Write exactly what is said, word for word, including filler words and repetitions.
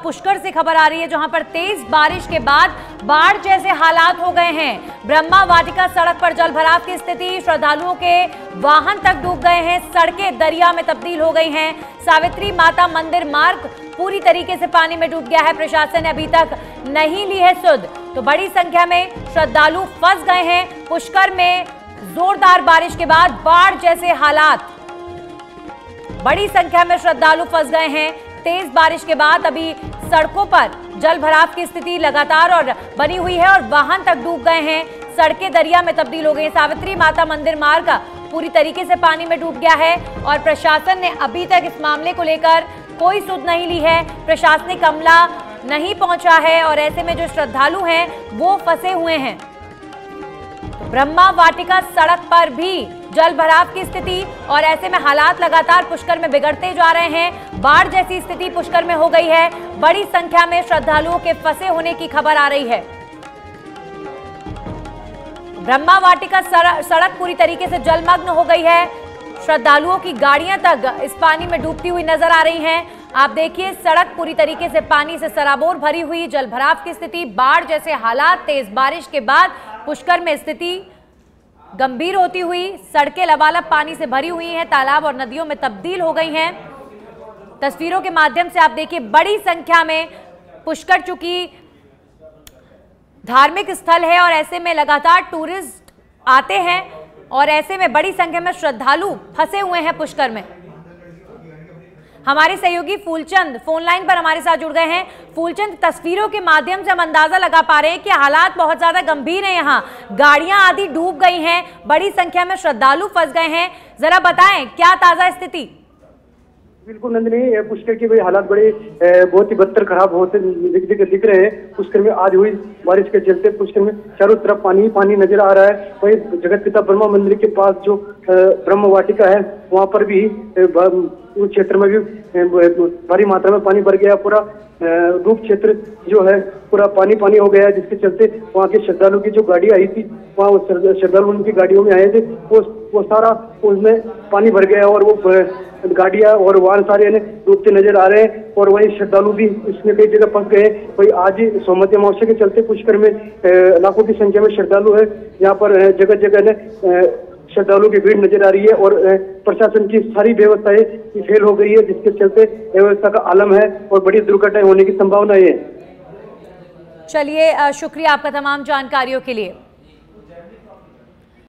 पुष्कर से खबर आ रही है, जहां पर तेज बारिश के बाद बाढ़ जैसे हालात हो गए हैं। ब्रह्मा वाटिका सड़क पर जल भराव की स्थिति, श्रद्धालुओं के वाहन तक डूब गए हैं, सड़कें दरिया में तब्दील हो गई हैं। सावित्री माता मंदिर मार्ग पूरी तरीके से पानी में डूब गया है। प्रशासन ने अभी तक नहीं ली है सुध, तो बड़ी संख्या में श्रद्धालु फंस गए हैं। पुष्कर में जोरदार बारिश के बाद बाढ़ जैसे हालात, बड़ी संख्या में श्रद्धालु फंस गए हैं। तेज बारिश के बाद अभी सड़कों पर जल भराव की स्थिति लगातार और बनी हुई है और वाहन तक डूब गए हैं, सड़कें दरिया में तब्दील हो गई। सावित्री माता मंदिर मार्ग पूरी तरीके से पानी में डूब गया है और प्रशासन ने अभी तक इस मामले को लेकर कोई सुध नहीं ली है। प्रशासनिक अमला नहीं पहुंचा है और ऐसे में जो श्रद्धालु हैं वो फंसे हुए हैं। तो ब्रह्मा वाटिका सड़क पर भी जल भराव की स्थिति और ऐसे में हालात लगातार पुष्कर में बिगड़ते जा रहे हैं। बाढ़ जैसी स्थिति पुष्कर में हो गई है। बड़ी संख्या में श्रद्धालुओं के फंसे होने की खबर आ रही है। ब्रह्मा वाटिका सड़क पूरी तरीके से जलमग्न हो गई है। श्रद्धालुओं की गाड़ियां तक इस पानी में डूबती हुई नजर आ रही हैं। आप देखिए, सड़क पूरी तरीके से पानी से सराबोर भरी हुई, जल भराव की स्थिति, बाढ़ जैसे हालात। तेज बारिश के बाद पुष्कर में स्थिति गंभीर होती हुई, सड़कें लबालब पानी से भरी हुई हैं, तालाब और नदियों में तब्दील हो गई हैं। तस्वीरों के माध्यम से आप देखिए, बड़ी संख्या में पुष्कर चूंकि धार्मिक स्थल है और ऐसे में लगातार टूरिस्ट आते हैं और ऐसे में बड़ी संख्या में श्रद्धालु फंसे हुए हैं पुष्कर में। हमारे सहयोगी फूलचंद फोन लाइन पर हमारे साथ जुड़ गए हैं। फूलचंद, तस्वीरों के माध्यम से हम अंदाजा लगा पा रहे हैं कि हालात बहुत ज्यादा गंभीर हैं। यहाँ गाड़ियां आदि डूब गई हैं, बड़ी संख्या में श्रद्धालु फंस गए हैं। जरा बताएं क्या ताजा स्थिति? बिल्कुल नंदिनी, पुष्कर की हालात बड़े बहुत ही बदतर खराब होते दिख, दिख, दिख रहे हैं। पुष्कर में आज हुई बारिश के चलते पुष्कर में चारों तरफ पानी ही पानी नजर आ रहा है। वही जगत पिता ब्रह्मा मंदिर के पास जो ब्रह्म वाटिका है, वहां पर भी उस क्षेत्र में भी भारी मात्रा में पानी भर गया। पूरा रूप क्षेत्र जो है पूरा पानी पानी हो गया है, जिसके चलते वहाँ के श्रद्धालु की जो गाड़ी आई थी, वहाँ श्रद्धालु उनकी गाड़ियों में आए थे, वो वो सारा उसमें पानी भर गया और वो गाड़ियां और वाहन सारे डूबते नजर आ रहे हैं। और वही श्रद्धालु भी इसमें कई जगह फंस गए। वही आज सोमवती अमावस्या के चलते पुष्कर में लाखों की संख्या में श्रद्धालु है। यहाँ पर जगह जगह ने श्रद्धालुओं की भीड़ नजर आ रही है और प्रशासन की सारी व्यवस्थाएं फेल हो गई है, जिसके चलते व्यवस्था का आलम है और बड़ी दुर्घटनाएं होने की संभावना है। चलिए, शुक्रिया आपका तमाम जानकारियों के लिए।